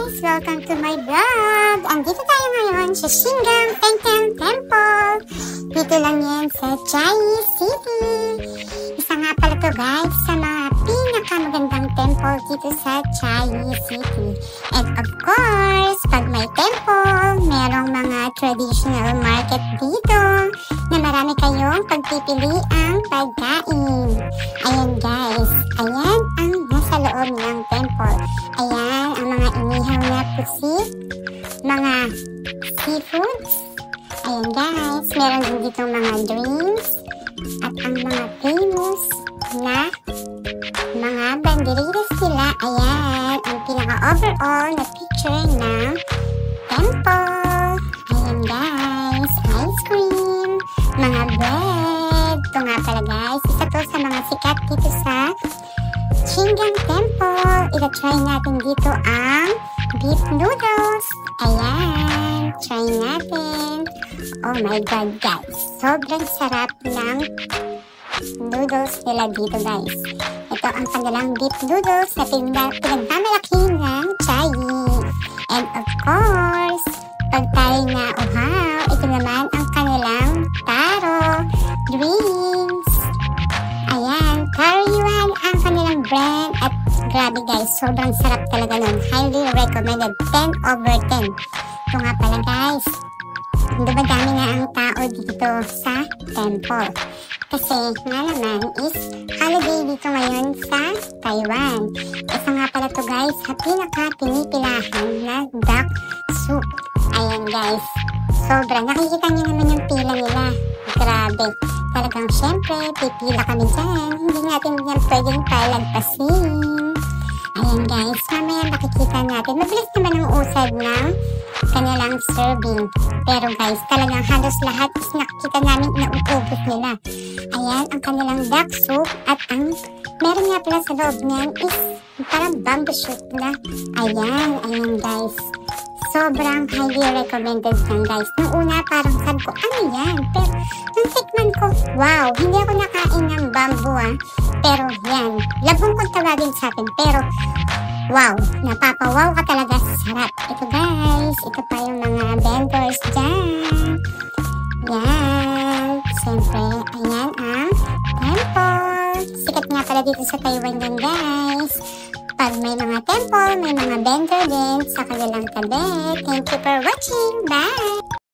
guys! Welcome to my vlog! Andito tayo ngayon sa Shingan Tengken Temple. Dito lang yan sa Chiayi City. Isa nga pala to guys sa mga pinakamagandang temple dito sa Chiayi City. And of course, pag may temple, merong mga traditional market dito na marami kayong pagpipiliang pagkain. Ayan guys, ayan ang nasa loob ng temple. Ayan ang mga inihaw na pusit, mga seafoods. Ayan guys, meron din dito mga drinks at ang mga famous na mga banderitas nila. Ayan ang pinaka-overall na picture ng temple. Ayan guys, ice cream, mga bread. Ito nga pala guys, isa to sa mga sikat dito sa Shingan Temple. Ita-try natin dito ang beef noodles. Ayan, try natin. Oh my god guys, sobrang sarap ng noodles nila dito guys. Ito ang kanilang beef noodles na pinagmamalaki ng Chiayi. And of course, pag tayo na uhaw, ito naman ang kanilang taro drinks. Ayan, taro yuan ang kanilang brand at grabe guys, sobrang sarap talaga nun. Highly recommended, 10/10. Ito nga pala guys, dumadami na ang tao dito sa temple. Kasi nga naman is holiday dito ngayon sa Taiwan. Isa nga pala to guys sa pinaka-pinipilahan na duck soup. Ayan guys, sobra. Nakikita niyo naman yung pila nila. Grabe. Talagang syempre, pipila kami dyan. Hindi natin yan pwedeng palagpasin. Ayan guys, mamaya nakikita natin. Mabilis naman ang usad ng kanilang serving. Pero guys, talagang halos lahat is nakikita namin na uubos nila. Ayan, ang kanilang duck soup at ang meron nga pala sa loob niyan is parang bamboo shoot na. Ayan guys. Sobrang highly recommended yan guys. Nung una parang sabi ko, ano yan? Pero nung tikman ko, wow, hindi ako nakain ng bamboo Pero yan, labong kong tawagin sa atin. Pero wow, napapawaw ka talaga sa sarap. Ito guys, ito pa yung mga vendors dyan. Yan, siyempre, ayan ang temple. Sikat nga pala dito sa Taiwan yan guys. Pag may mga temple, may mga vendor din sa kanilang tabi. Thank you for watching. Bye!